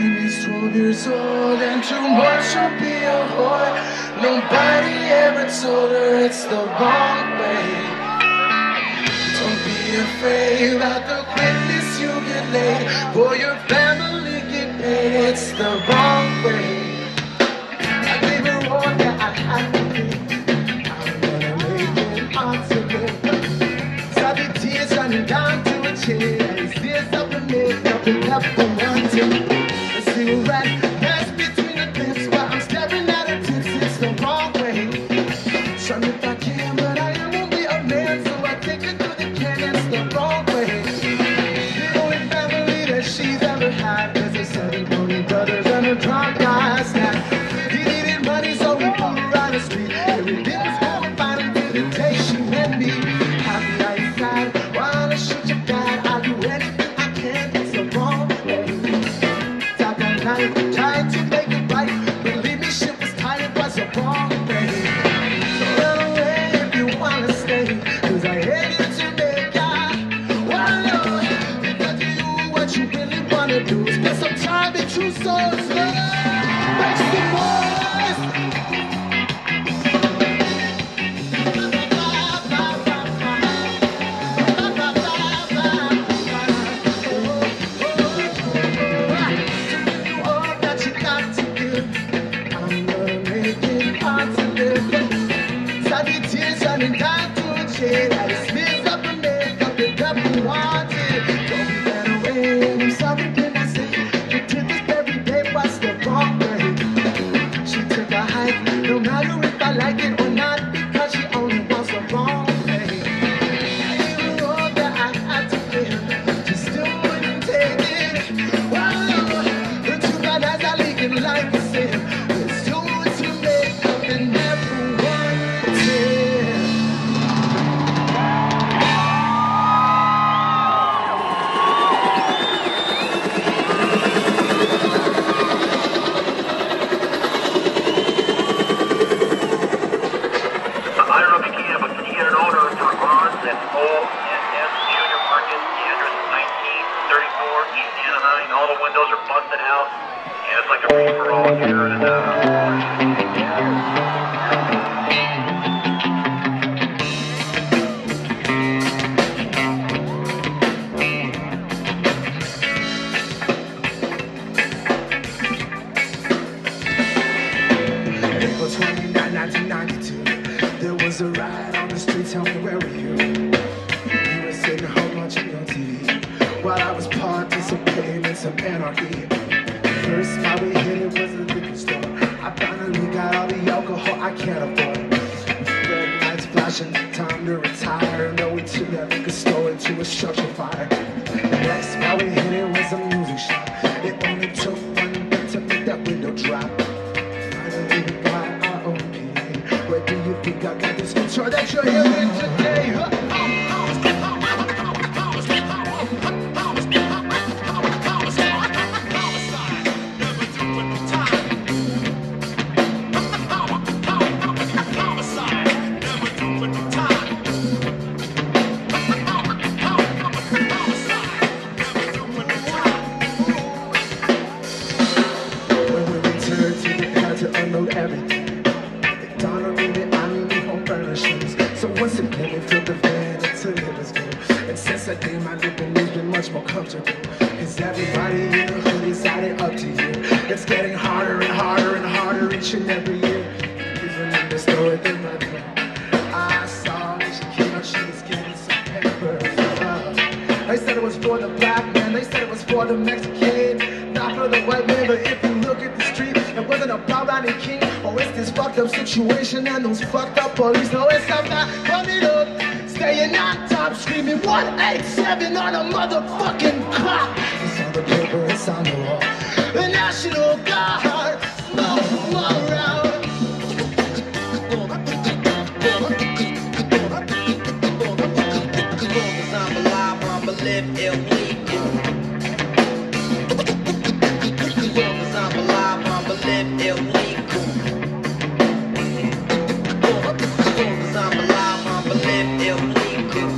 He's 12 years old and too much to be a whore. Nobody ever told her it's the wrong way. Don't be afraid about the quickness you get laid. For your family get paid, it's the wrong way. I gave her all that I had to give. I'm gonna make it on to live. Saw the tears running down to a chair. His tears up and makeup and left for one to. Cigarette that's between the lips while I'm staring at her tits. It's the wrong way. Trying if I can, but I am only a man, so I take it through the can. It's the wrong way. The only family that she's ever had is her 7 only brothers and her drunk guys. Now he needed money, so we pulled her on the street. Everything was going fine until the day she met me. Happy outside, wanna shoot your dad. I'll do anything I can. It's the wrong way. Trying to make it right. Believe me, shit was tight, it was the wrong thing. So run away if you wanna stay, cause I hate you to make God. Well, no, if I do what you really wanna do, spend some time in Tucson. Make some noise. Running down to a chair, had his smears up and makeup and nothing wanted. Don't be that away, I'm sorry, can I say? You did this every day, what's the wrong way? She took a hike, no matter if I like it or not, because she only wants the wrong way. Even all that I had to give, she still wouldn't take it. Well, the two bad eyes are leaking like a sin. There's too much to make up and everyone takes. All the windows are busted out, and it's like a free-for-all here. April 29, 1992, there was a riot on the street. Tell me, where were you? You were sitting home watching your TV while I was participating in some anarchy. First spot we hit it was a liquor store. I finally got all the alcohol I can't afford. Red lights flashing, time to retire. No, we took that liquor store into a structure fire. The next spot we hit it was a music shop. It only took one bit to make that window drop. Finally we got our own PA. Where do you think I got this guitar that you're hearing today? Everything. They dawned on me that I need home furnishings. So once again, they filled the van until it was good. And since that day, my living has been much more comfortable. Cause everybody in the hood is added up to you. It's getting harder and harder and harder each and every year. Even in the store at the mother, I saw when she came out, she was getting some papers. They said it was for the black man, they said it was for the Mexican, not for the white man. But if you look at the street, it wasn't about Ronnie King. Oh, it's this fucked up situation and those fucked up police. No, it's about coming up, staying on top, screaming 187 on a motherfucking clock. It's on the paper, it's on the wall. The National Guard, smoke them all around. Cause I'm alive, I'm live illegal. Cause I'm alive, I'm live illegal. Cause I'm alive, I'm live illegal.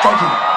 Thank you.